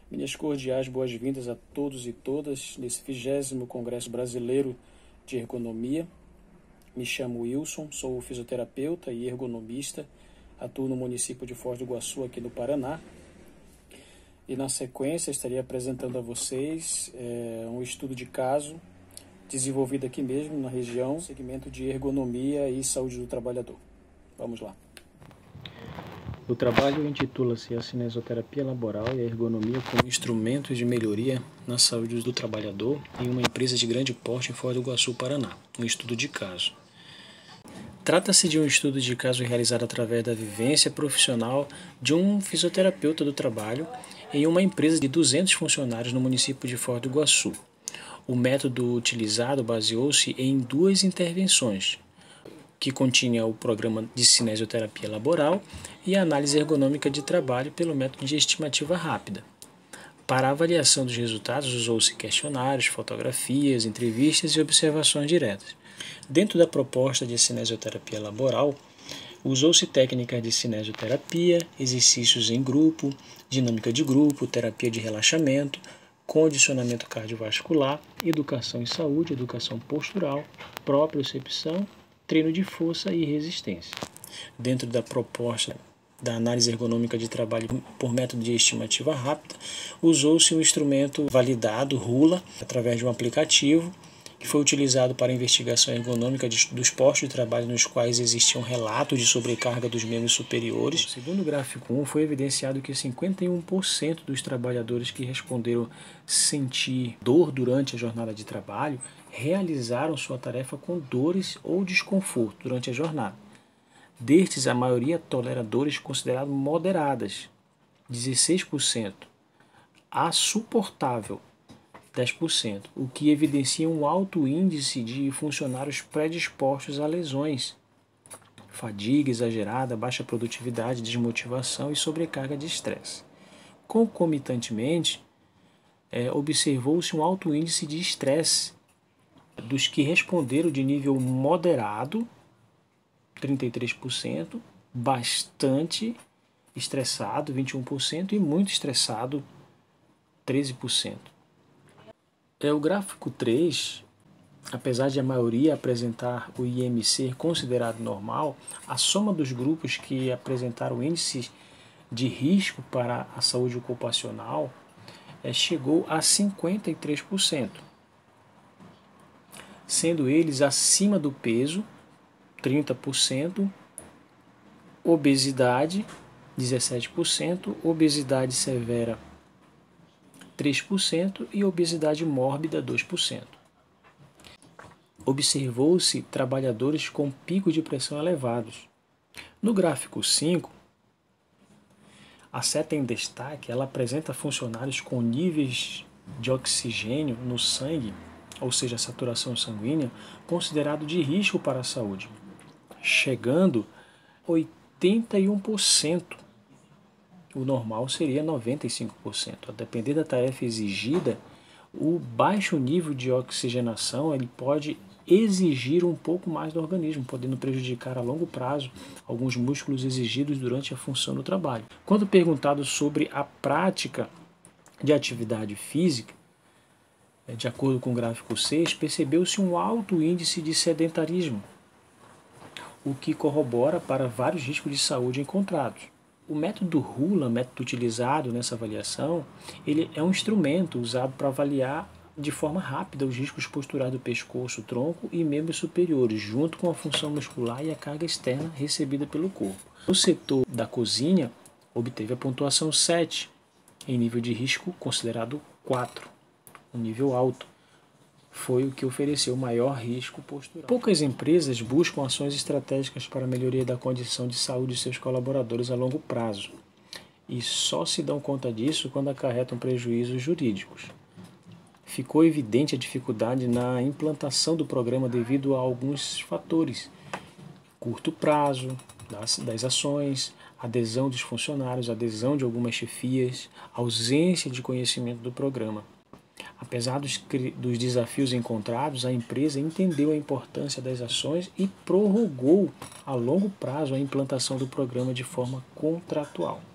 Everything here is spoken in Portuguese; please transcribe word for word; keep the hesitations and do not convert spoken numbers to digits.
Minhas cordiais boas-vindas a todos e todas nesse vigésimo Congresso Brasileiro de Ergonomia. Me chamo Wilson, sou fisioterapeuta e ergonomista, atuo no município de Foz do Iguaçu, aqui no Paraná. E na sequência estarei apresentando a vocês é, um estudo de caso desenvolvido aqui mesmo na região, segmento de ergonomia e saúde do trabalhador. Vamos lá. O trabalho intitula-se A Cinesioterapia Laboral e a Ergonomia como Instrumentos de Melhoria na Saúde do Trabalhador em uma empresa de grande porte em Foz do Iguaçu, Paraná, um estudo de caso. Trata-se de um estudo de caso realizado através da vivência profissional de um fisioterapeuta do trabalho em uma empresa de duzentos funcionários no município de Foz do Iguaçu. O método utilizado baseou-se em duas intervenções, que continha o programa de cinesioterapia laboral e a análise ergonômica de trabalho pelo método de estimativa rápida. Para a avaliação dos resultados, usou-se questionários, fotografias, entrevistas e observações diretas. Dentro da proposta de cinesioterapia laboral, usou-se técnicas de cinesioterapia, exercícios em grupo, dinâmica de grupo, terapia de relaxamento, condicionamento cardiovascular, educação em saúde, educação postural, propriocepção, treino de força e resistência. Dentro da proposta da análise ergonômica de trabalho por método de estimativa rápida, usou-se um instrumento validado, RULA, através de um aplicativo, que foi utilizado para a investigação ergonômica de, dos postos de trabalho nos quais existiam relatos de sobrecarga dos membros superiores. Segundo o gráfico um, foi evidenciado que cinquenta e um por cento dos trabalhadores que responderam sentir dor durante a jornada de trabalho realizaram sua tarefa com dores ou desconforto durante a jornada. Destes, a maioria tolera dores consideradas moderadas, dezesseis por cento, a suportável, dez por cento, o que evidencia um alto índice de funcionários predispostos a lesões, fadiga exagerada, baixa produtividade, desmotivação e sobrecarga de estresse. Concomitantemente, é, observou-se um alto índice de estresse dos que responderam de nível moderado, trinta e três por cento, bastante estressado, vinte e um por cento, e muito estressado, treze por cento. É, o gráfico três, apesar de a maioria apresentar o I M C considerado normal, a soma dos grupos que apresentaram índices de risco para a saúde ocupacional é, chegou a cinquenta e três por cento, sendo eles acima do peso, trinta por cento, obesidade, dezessete por cento, obesidade severa, três por cento e obesidade mórbida, dois por cento. Observou-se trabalhadores com pico de pressão elevados. No gráfico cinco, a seta em destaque ela apresenta funcionários com níveis de oxigênio no sangue, ou seja, saturação sanguínea, considerado de risco para a saúde, chegando a oitenta e um por cento. O normal seria noventa e cinco por cento. A depender da tarefa exigida, o baixo nível de oxigenação ele pode exigir um pouco mais do organismo, podendo prejudicar a longo prazo alguns músculos exigidos durante a função do trabalho. Quando perguntado sobre a prática de atividade física, de acordo com o gráfico seis, percebeu-se um alto índice de sedentarismo, o que corrobora para vários riscos de saúde encontrados. O método RULA, método utilizado nessa avaliação, ele é um instrumento usado para avaliar de forma rápida os riscos posturais do pescoço, tronco e membros superiores, junto com a função muscular e a carga externa recebida pelo corpo. O setor da cozinha obteve a pontuação sete, em nível de risco considerado quatro, um nível alto. Foi o que ofereceu maior risco postural. Poucas empresas buscam ações estratégicas para a melhoria da condição de saúde de seus colaboradores a longo prazo, e só se dão conta disso quando acarretam prejuízos jurídicos. Ficou evidente a dificuldade na implantação do programa devido a alguns fatores: curto prazo das, das ações, adesão dos funcionários, adesão de algumas chefias, ausência de conhecimento do programa. Apesar dos, dos desafios encontrados, a empresa entendeu a importância das ações e prorrogou a longo prazo a implantação do programa de forma contratual.